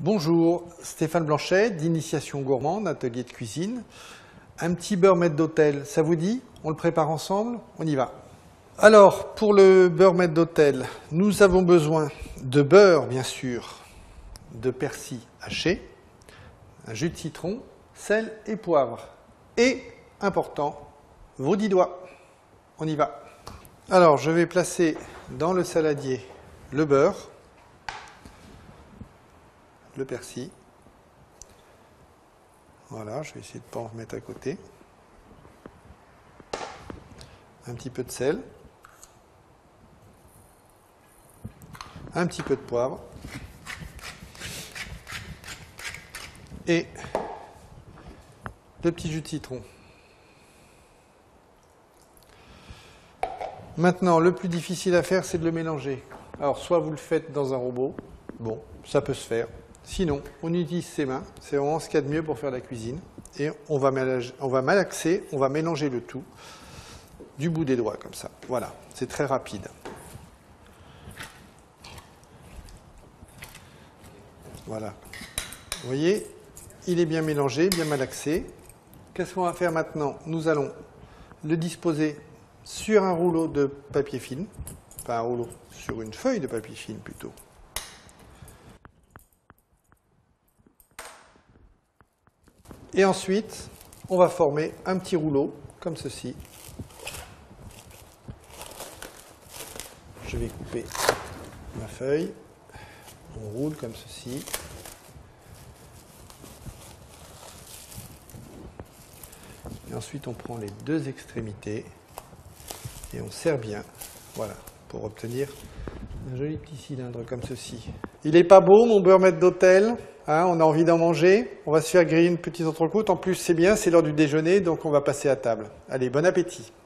Bonjour, Stéphane Blanchet d'Initiation Gourmande, atelier de cuisine. Un petit beurre maître d'hôtel, ça vous dit? On le prépare ensemble? On y va. Alors, pour le beurre maître d'hôtel, nous avons besoin de beurre, bien sûr, de persil haché, un jus de citron, sel et poivre. Et, important, vos 10 doigts. On y va. Alors, je vais placer dans le saladier le beurre, le persil. Voilà, je vais essayer de ne pas en remettre à côté. Un petit peu de sel. Un petit peu de poivre. Et le petit jus de citron. Maintenant, le plus difficile à faire, c'est de le mélanger. Alors, soit vous le faites dans un robot, bon, ça peut se faire. Sinon, on utilise ses mains, c'est vraiment ce qu'il y a de mieux pour faire la cuisine. Et on va malaxer, on va mélanger le tout du bout des doigts, comme ça. Voilà, c'est très rapide. Voilà. Vous voyez, il est bien mélangé, bien malaxé. Qu'est-ce qu'on va faire maintenant? Nous allons le disposer sur un rouleau de papier film, enfin un rouleau, sur une feuille de papier film plutôt. Et ensuite, on va former un petit rouleau, comme ceci. Je vais couper ma feuille. On roule comme ceci. Et ensuite, on prend les deux extrémités et on serre bien. Voilà, pour obtenir un joli petit cylindre comme ceci. Il n'est pas beau, mon beurre maître d'hôtel? Hein, on a envie d'en manger. On va se faire griller une petite entrecôte. En plus, c'est bien, c'est l'heure du déjeuner, donc on va passer à table. Allez, bon appétit!